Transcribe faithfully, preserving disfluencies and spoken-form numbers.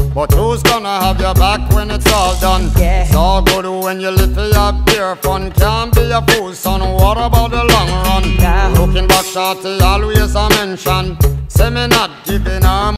but who's gonna have your back when it's all done? Yeah. It's all good when you live for your pure fun. Can't be a fool, son, what about the long run? Yeah. Looking back, shorty, always a mention. Say me not giving her